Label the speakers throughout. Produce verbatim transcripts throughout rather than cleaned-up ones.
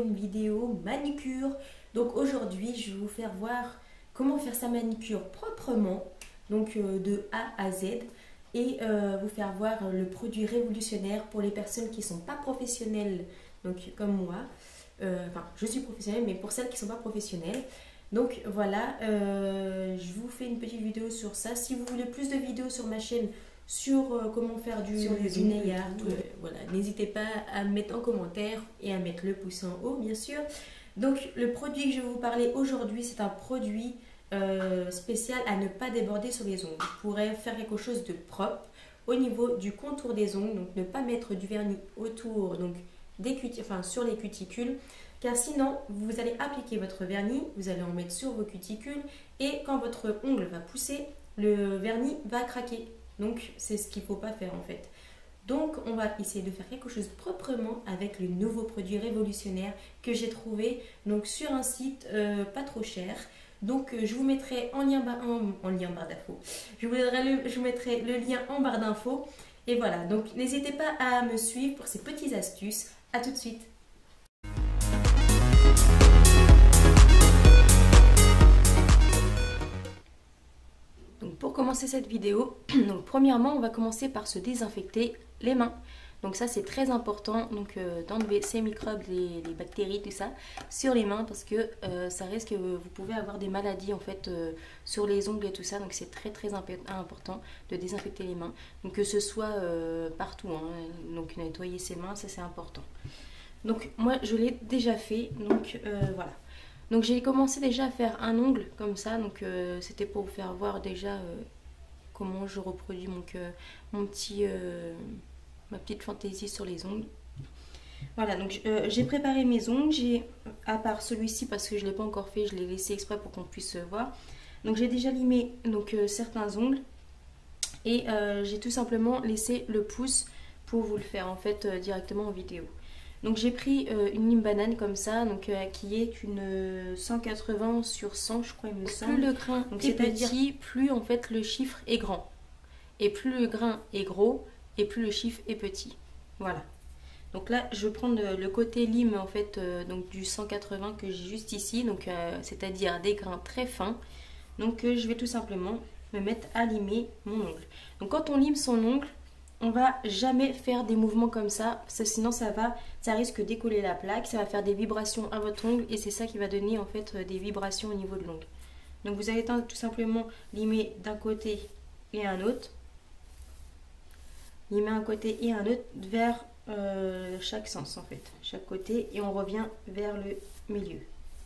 Speaker 1: une vidéo manucure. Donc aujourd'hui je vais vous faire voir comment faire sa manucure proprement, donc euh, de A à Z, et euh, vous faire voir le produit révolutionnaire pour les personnes qui ne sont pas professionnelles, donc comme moi. Euh, enfin je suis professionnelle, mais pour celles qui ne sont pas professionnelles. Donc voilà, euh, je vous fais une petite vidéo sur ça. Si vous voulez plus de vidéos sur ma chaîne sur euh, comment faire du,
Speaker 2: sur les
Speaker 1: du nail art,
Speaker 2: ouais.
Speaker 1: euh, voilà, n'hésitez pas à me mettre en commentaire et à mettre le pouce en haut, bien sûr. Donc le produit que je vais vous parler aujourd'hui, c'est un produit euh, spécial à ne pas déborder sur les ongles. Vous pourrez faire quelque chose de propre au niveau du contour des ongles, donc ne pas mettre du vernis autour, donc des cuti- enfin, sur les cuticules, car sinon vous allez appliquer votre vernis, vous allez en mettre sur vos cuticules et quand votre ongle va pousser, le vernis va craquer. Donc c'est ce qu'il ne faut pas faire en fait. Donc on va essayer de faire quelque chose proprement avec le nouveau produit révolutionnaire que j'ai trouvé donc sur un site euh, pas trop cher. Donc euh, je vous mettrai en lien, en, en lien barre d'infos. Je vous, le, je vous mettrai le lien en barre d'infos. Et voilà, donc n'hésitez pas à me suivre pour ces petites astuces. A tout de suite. Donc pour commencer cette vidéo, donc premièrement on va commencer par se désinfecter les mains. Donc ça c'est très important, donc euh, d'enlever ces microbes, les, les bactéries, tout ça sur les mains parce que euh, ça risque, vous pouvez avoir des maladies en fait euh, sur les ongles et tout ça. Donc c'est très très important de désinfecter les mains. Donc que ce soit euh, partout, hein, donc nettoyer ses mains, ça c'est important. Donc moi je l'ai déjà fait, donc euh, voilà. Donc j'ai commencé déjà à faire un ongle comme ça, donc euh, c'était pour vous faire voir déjà euh, comment je reproduis mon, euh, mon petit, euh, ma petite fantaisie sur les ongles. Voilà, donc euh, j'ai préparé mes ongles, j'ai, à part celui-ci parce que je ne l'ai pas encore fait, je l'ai laissé exprès pour qu'on puisse voir. Donc j'ai déjà limé donc, euh, certains ongles et euh, j'ai tout simplement laissé le pouce pour vous le faire en fait euh, directement en vidéo. Donc j'ai pris euh, une lime banane comme ça, donc euh, qui est une euh, cent quatre-vingts sur cent, je crois il me semble. Plus le grain est petit, plus en fait le chiffre est grand. Et plus le grain est gros, et plus le chiffre est petit. Voilà. Donc là, je vais prendre le côté lime en fait, euh, donc du cent quatre-vingts que j'ai juste ici, donc euh, c'est-à-dire des grains très fins. Donc euh, je vais tout simplement me mettre à limer mon ongle. Donc quand on lime son ongle, on va jamais faire des mouvements comme ça, parce que sinon ça va, ça risque de décoller la plaque, ça va faire des vibrations à votre ongle et c'est ça qui va donner en fait des vibrations au niveau de l'ongle. Donc vous allez tout simplement limer d'un côté et un autre, limer un côté et un autre vers euh, chaque sens en fait, chaque côté et on revient vers le milieu.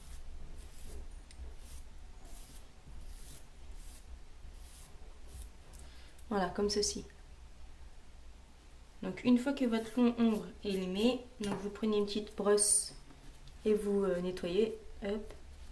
Speaker 1: Voilà, comme ceci. Donc une fois que votre long ombre est limé, donc vous prenez une petite brosse et vous euh, nettoyez, hop,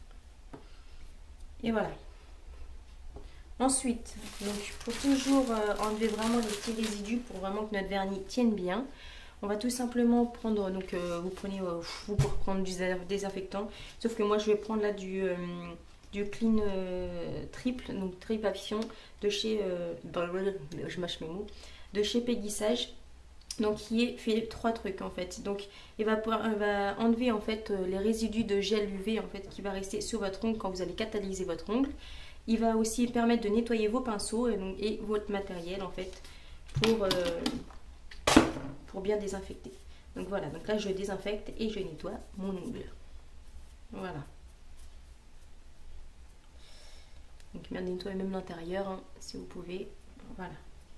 Speaker 1: et voilà. Ensuite, donc pour toujours euh, enlever vraiment les petits résidus pour vraiment que notre vernis tienne bien, on va tout simplement prendre, donc euh, vous prenez, euh, vous pour prendre du désinfectant, sauf que moi je vais prendre là du, euh, du clean euh, triple, donc triple action de chez, euh, je mâche mes mots, de chez Péguissage. Donc qui est fait trois trucs en fait. Donc il va, pouvoir, il va enlever en fait les résidus de gel U V en fait qui va rester sur votre ongle quand vous allez catalyser votre ongle. Il va aussi permettre de nettoyer vos pinceaux et, donc, et votre matériel en fait pour, euh, pour bien désinfecter. Donc voilà, donc là je désinfecte et je nettoie mon ongle. Voilà. Donc bien nettoyer même l'intérieur hein, si vous pouvez. Voilà.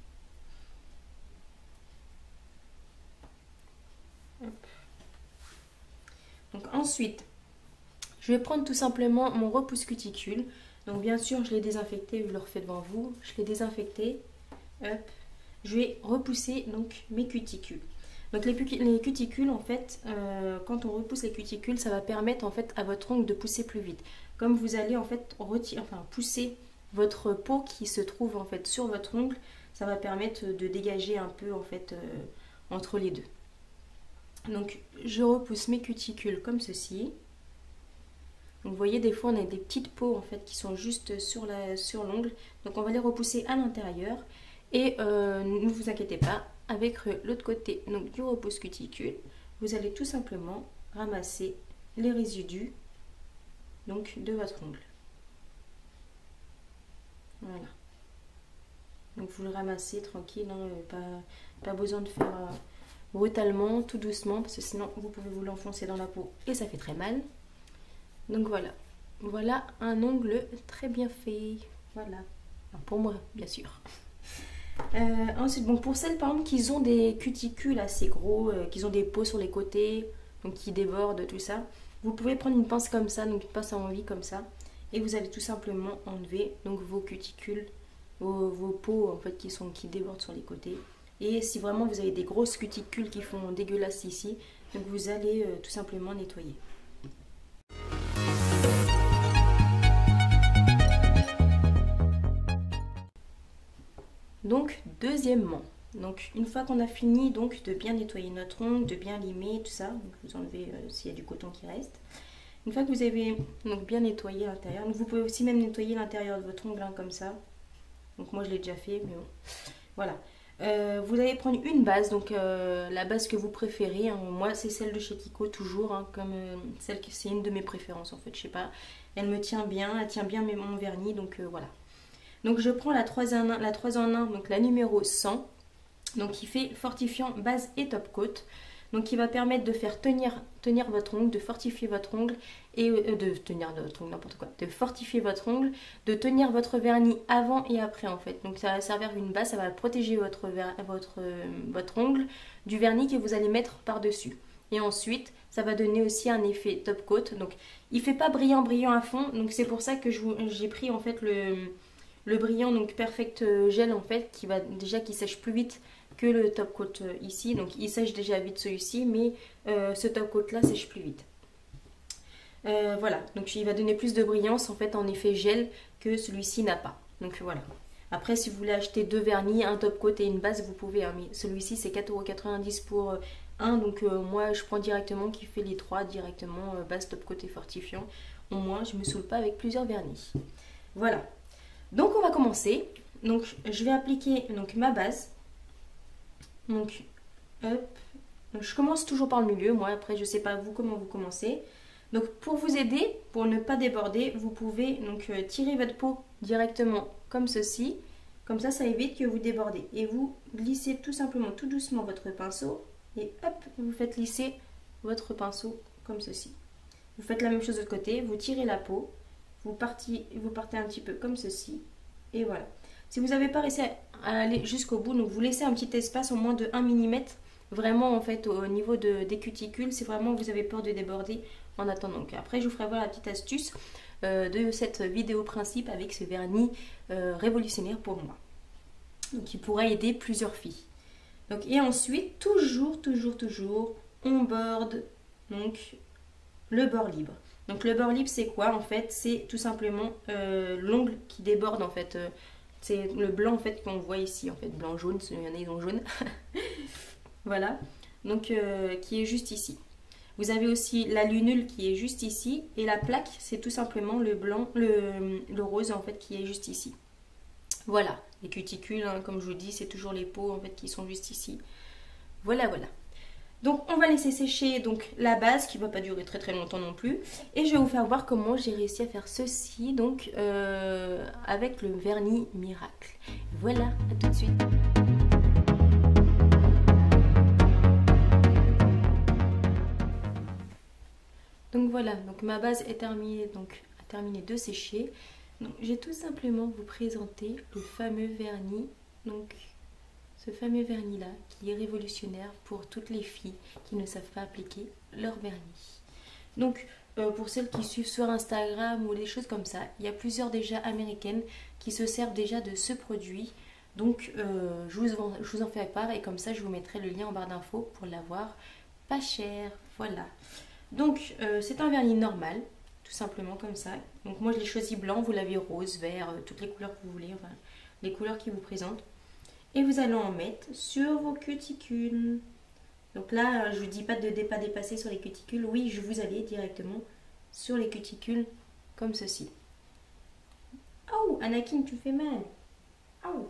Speaker 1: Donc ensuite, je vais prendre tout simplement mon repousse cuticule. Donc bien sûr, je l'ai désinfecté, je le refais devant vous. Je l'ai désinfecté. Hop. Je vais repousser donc mes cuticules. Donc les, les cuticules, en fait, euh, quand on repousse les cuticules, ça va permettre en fait à votre ongle de pousser plus vite. Comme vous allez en fait retirer, enfin pousser votre peau qui se trouve en fait sur votre ongle, ça va permettre de dégager un peu en fait euh, entre les deux. Donc je repousse mes cuticules comme ceci. Donc vous voyez des fois on a des petites peaux en fait qui sont juste sur la sur l'ongle. Donc on va les repousser à l'intérieur. Et euh, ne vous inquiétez pas, avec l'autre côté donc du repousse cuticule, vous allez tout simplement ramasser les résidus donc de votre ongle. Voilà. Donc vous le ramassez tranquille, hein, pas, pas besoin de faire euh, brutalement, tout doucement, parce que sinon vous pouvez vous l'enfoncer dans la peau et ça fait très mal. Donc voilà, voilà un ongle très bien fait, voilà, enfin, pour moi bien sûr. Euh, ensuite, bon, pour celles par exemple qui ont des cuticules assez gros, euh, qui ont des peaux sur les côtés, donc qui débordent, tout ça, vous pouvez prendre une pince comme ça, donc une pince à envie comme ça, et vous allez tout simplement enlever donc vos cuticules, vos, vos peaux en fait qui sont qui débordent sur les côtés. Et si vraiment vous avez des grosses cuticules qui font dégueulasse ici, donc vous allez euh, tout simplement nettoyer. Donc deuxièmement, donc une fois qu'on a fini donc de bien nettoyer notre ongle, de bien limer tout ça, donc vous enlevez euh, s'il y a du coton qui reste. Une fois que vous avez donc bien nettoyé l'intérieur, vous pouvez aussi même nettoyer l'intérieur de votre ongle hein, comme ça. Donc moi je l'ai déjà fait, mais bon. Voilà. Euh, vous allez prendre une base, donc euh, la base que vous préférez. Hein. Moi c'est celle de chez Kiko toujours, hein, comme euh, celle qui c'est une de mes préférences en fait. Je sais pas, elle me tient bien, elle tient bien mon vernis, donc euh, voilà. Donc je prends la trois en un, la trois en un, donc la numéro cent, donc qui fait fortifiant base et top coat. Donc qui va permettre de faire tenir, tenir votre ongle, de fortifier votre ongle et euh, de tenir votre ongle, n'importe quoi, de fortifier votre ongle, de tenir votre vernis avant et après en fait. Donc ça va servir une base, ça va protéger votre, votre, euh, votre ongle du vernis que vous allez mettre par-dessus. Et ensuite, ça va donner aussi un effet top coat. Donc il fait pas brillant brillant à fond, donc c'est pour ça que j'ai pris en fait le, le brillant donc Perfect Gel en fait, qui va déjà qui sèche plus vite que le top coat ici, donc il sèche déjà vite celui-ci, mais euh, ce top coat là sèche plus vite. Euh, voilà, donc il va donner plus de brillance en fait en effet gel que celui-ci n'a pas. Donc voilà. Après si vous voulez acheter deux vernis, un top coat et une base, vous pouvez, hein, mais celui-ci c'est quatre euros quatre-vingt-dix pour euh, un, donc euh, moi je prends directement qui fait les trois directement, euh, base, top coat et fortifiant. Au moins je me saoule pas avec plusieurs vernis. Voilà. Donc on va commencer. Donc je vais appliquer donc ma base. Donc, hop. Donc, je commence toujours par le milieu. Moi, après, je sais pas vous comment vous commencez. Donc, pour vous aider, pour ne pas déborder, vous pouvez donc euh, tirer votre peau directement comme ceci. Comme ça, ça évite que vous débordez. Et vous glissez tout simplement, tout doucement votre pinceau. Et hop, vous faites lisser votre pinceau comme ceci. Vous faites la même chose de l'autre côté. Vous tirez la peau. Vous partez, vous partez un petit peu comme ceci. Et voilà. Si vous n'avez pas réussi à aller jusqu'au bout, donc vous laissez un petit espace au moins de un millimètre, vraiment en fait au niveau de, des cuticules, c'est vraiment vous avez peur de déborder en attendant. Donc après je vous ferai voir la petite astuce euh, de cette vidéo principe avec ce vernis euh, révolutionnaire pour moi. Donc qui pourra aider plusieurs filles. Donc, et ensuite, toujours, toujours, toujours, on borde donc le bord libre. Donc le bord libre c'est quoi en fait? C'est tout simplement euh, l'ongle qui déborde en fait. Euh, c'est le blanc en fait qu'on voit ici en fait, blanc jaune, il y en a ils ont jaune. Voilà, donc euh, qui est juste ici. Vous avez aussi la lunule qui est juste ici et la plaque c'est tout simplement le blanc, le, le rose en fait qui est juste ici. Voilà, les cuticules hein, comme je vous dis c'est toujours les peaux en fait qui sont juste ici. Voilà voilà. Donc on va laisser sécher donc la base qui ne va pas durer très très longtemps non plus. Et je vais vous faire voir comment j'ai réussi à faire ceci donc euh, avec le vernis miracle. Voilà, à tout de suite. Donc voilà, donc ma base est terminée, donc a terminé de sécher. Donc j'ai tout simplement vous présenter le fameux vernis donc ce fameux vernis là qui est révolutionnaire pour toutes les filles qui ne savent pas appliquer leur vernis. Donc euh, pour celles qui suivent sur Instagram ou des choses comme ça, il y a plusieurs déjà américaines qui se servent déjà de ce produit. Donc euh, je, vous en, je vous en fais part et comme ça je vous mettrai le lien en barre d'infos pour l'avoir pas cher. Voilà. Donc euh, c'est un vernis normal, tout simplement comme ça. Donc moi je l'ai choisi blanc, vous l'avez rose, vert, euh, toutes les couleurs que vous voulez, enfin les couleurs qui vous présentent. Et vous allez en mettre sur vos cuticules. Donc là, je ne vous dis pas de ne pas dépasser sur les cuticules. Oui, je vous allez directement sur les cuticules comme ceci. Oh, Anakin, tu fais mal. Oh.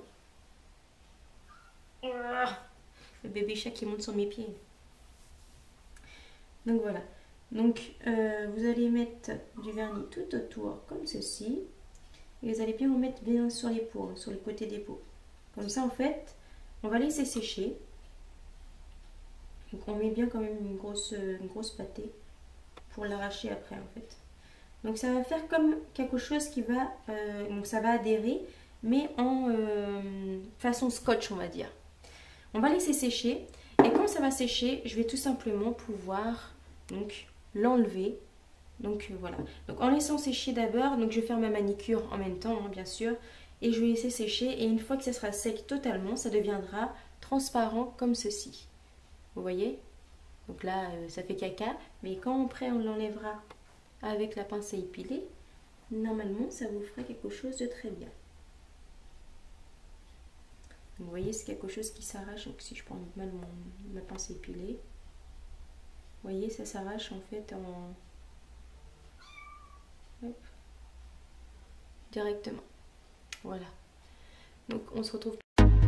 Speaker 1: Le bébé chat qui monte sur mes pieds. Donc voilà. Donc euh, vous allez mettre du vernis tout autour comme ceci. Et vous allez bien vous mettre bien sur les peaux, sur le côté des peaux. Comme ça en fait, on va laisser sécher. Donc on met bien quand même une grosse, une grosse pâtée pour l'arracher après en fait. Donc ça va faire comme quelque chose qui va, euh, donc ça va adhérer, mais en euh, façon scotch on va dire. On va laisser sécher et quand ça va sécher, je vais tout simplement pouvoir donc l'enlever. Donc euh, voilà. Donc en laissant sécher d'abord, donc je vais faire ma manicure en même temps hein, bien sûr, et je vais laisser sécher et une fois que ça sera sec totalement, ça deviendra transparent comme ceci. Vous voyez? Donc là, euh, ça fait caca, mais quand après on l'enlèvera avec la pince à épiler, normalement ça vous fera quelque chose de très bien. Vous voyez, c'est quelque chose qui s'arrache. Donc si je prends mal mon, ma pince à épiler, vous voyez, ça s'arrache en fait en... Hop. Directement. Voilà. Donc on se retrouve.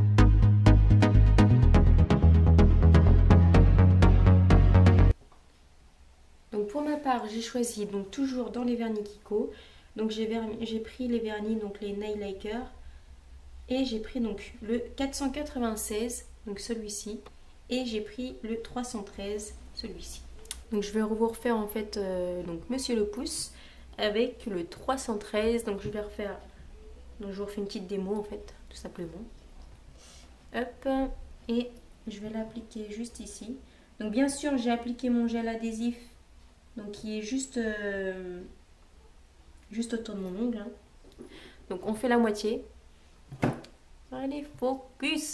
Speaker 1: Donc pour ma part, j'ai choisi donc toujours dans les vernis Kiko. Donc j'ai pris les vernis, donc les Nail Laker. Et j'ai pris donc le quatre cent quatre-vingt-seize, donc celui-ci. Et j'ai pris le trois cent treize, celui-ci. Donc je vais vous refaire en fait euh, donc Monsieur le Pouce avec le trois cent treize. Donc je vais refaire, donc je vous refais une petite démo en fait, tout simplement. Hop, et je vais l'appliquer juste ici. Donc bien sûr j'ai appliqué mon gel adhésif, donc qui est juste, euh, juste autour de mon ongle. Hein. Donc on fait la moitié. Allez, focus.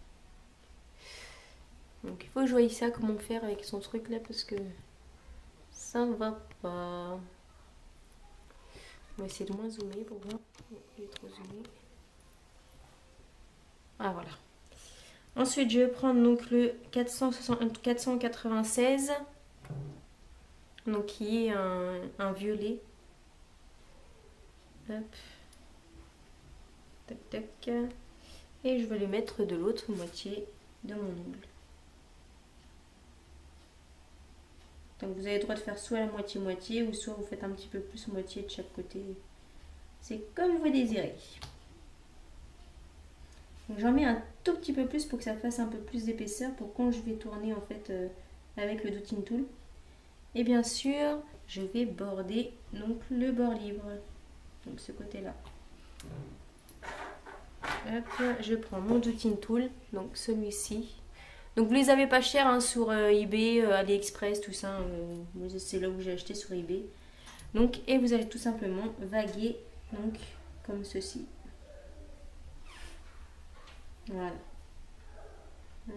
Speaker 1: Donc il faut que je voie ça, comment faire avec son truc là, parce que ça ne va pas. On va essayer de moins zoomer pour voir. Il est trop zoomé. Ah voilà. Ensuite je vais prendre donc le quatre cent quatre-vingt-seize. Donc qui est un, un violet. Hop. Tac tac. Et je vais le mettre de l'autre moitié de mon ongle. Donc vous avez le droit de faire soit la moitié-moitié ou soit vous faites un petit peu plus moitié de chaque côté. C'est comme vous désirez. J'en mets un tout petit peu plus pour que ça fasse un peu plus d'épaisseur pour quand je vais tourner en fait euh, avec le dotting tool. Et bien sûr, je vais border donc le bord libre. Donc ce côté-là. Hop, je prends mon dotting tool, donc celui-ci. Donc vous les avez pas chers hein, sur euh, eBay, euh, AliExpress, tout ça. Euh, c'est là où j'ai acheté sur eBay. Donc et vous allez tout simplement vaguer donc comme ceci. Voilà. Hop.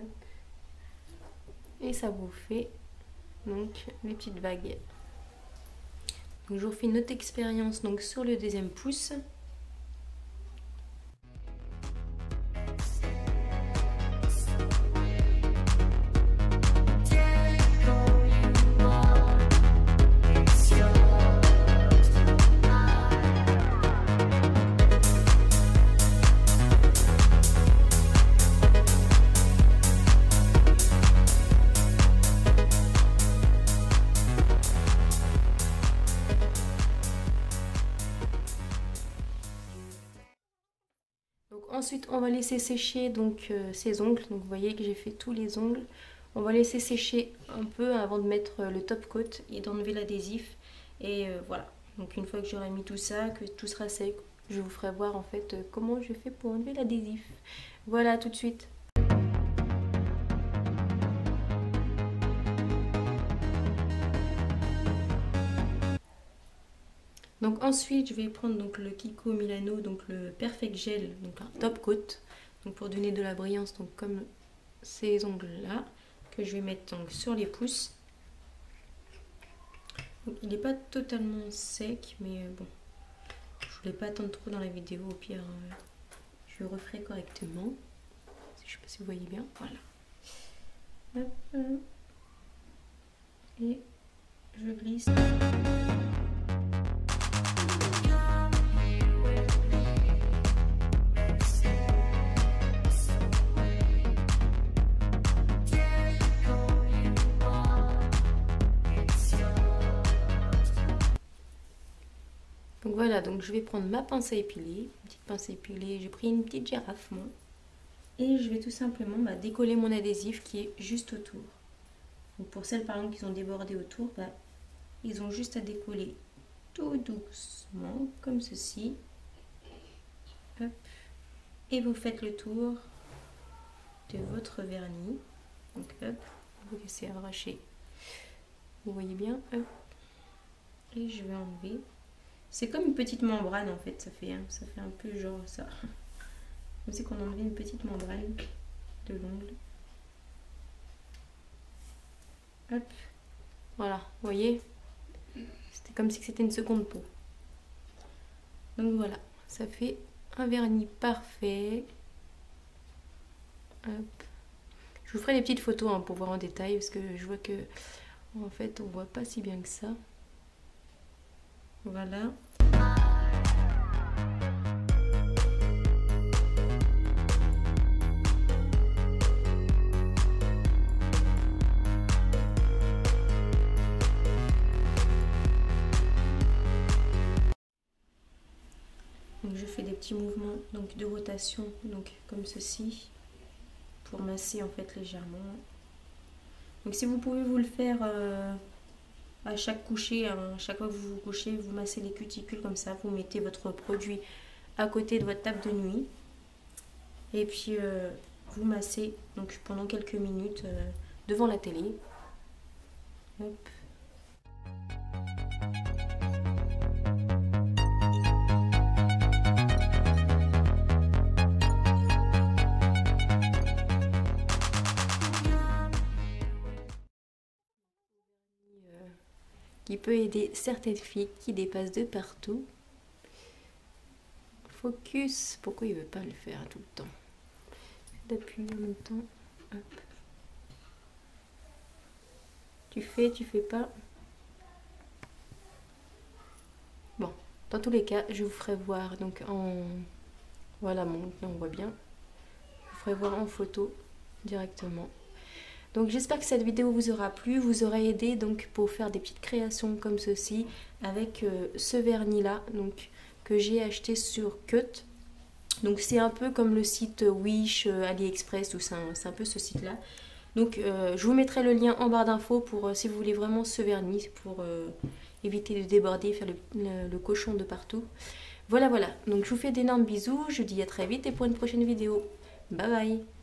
Speaker 1: Et ça vous fait donc les petites vagues. Donc je vous refais une autre expérience donc sur le deuxième pouce. Ensuite, on va laisser sécher donc euh, ces ongles. Donc vous voyez que j'ai fait tous les ongles. On va laisser sécher un peu avant de mettre euh, le top coat et d'enlever l'adhésif. Et euh, voilà. Donc une fois que j'aurai mis tout ça, que tout sera sec, je vous ferai voir en fait euh, comment je fais pour enlever l'adhésif. Voilà, tout de suite. Donc ensuite je vais prendre donc le Kiko Milano, donc le Perfect Gel, donc un top coat, donc pour donner de la brillance, donc comme ces ongles là, que je vais mettre donc sur les pouces. Donc, il n'est pas totalement sec, mais bon, je voulais pas attendre trop dans la vidéo, au pire euh, je le referai correctement. Je sais pas si vous voyez bien, voilà. Hop. Et je glisse. Voilà, donc je vais prendre ma pince à épiler, une petite pince à épiler, j'ai pris une petite girafe moi. Et je vais tout simplement bah, décoller mon adhésif qui est juste autour. Donc pour celles par exemple qui ont débordé autour, bah, ils ont juste à décoller tout doucement, comme ceci. Hop. Et vous faites le tour de votre vernis. Donc hop, vous laissez arracher. Vous voyez bien, hop. Et je vais enlever. C'est comme une petite membrane en fait, ça fait, hein, ça fait un peu genre ça. Comme si on enlevait une petite membrane de l'ongle. Hop. Voilà, vous voyez, c'était comme si c'était une seconde peau. Donc voilà, ça fait un vernis parfait. Hop. Je vous ferai des petites photos hein, pour voir en détail parce que je vois que en fait on voit pas si bien que ça. Voilà. Donc je fais des petits mouvements donc de rotation, donc comme ceci, pour masser en fait légèrement. Donc si vous pouvez vous le faire euh, à chaque coucher, hein, chaque fois que vous vous couchez, vous massez les cuticules comme ça, vous mettez votre produit à côté de votre table de nuit. Et puis euh, vous massez donc pendant quelques minutes euh, devant la télé. Hop. Qui peut aider certaines filles qui dépassent de partout. Focus. Pourquoi il veut pas le faire tout le temps? D'appuyer en même temps. Hop. Tu fais, tu fais pas. Bon, dans tous les cas, je vous ferai voir donc en voilà, bon, on voit bien. Je vous ferai voir en photo directement. Donc j'espère que cette vidéo vous aura plu, vous aura aidé donc pour faire des petites créations comme ceci avec euh, ce vernis là donc que j'ai acheté sur Cut. Donc c'est un peu comme le site Wish, euh, AliExpress, tout ça, c'est un peu ce site là. Donc euh, je vous mettrai le lien en barre d'infos pour euh, si vous voulez vraiment ce vernis pour euh, éviter de déborder, faire le, le, le cochon de partout. Voilà voilà, donc je vous fais d'énormes bisous, je vous dis à très vite et pour une prochaine vidéo. Bye bye.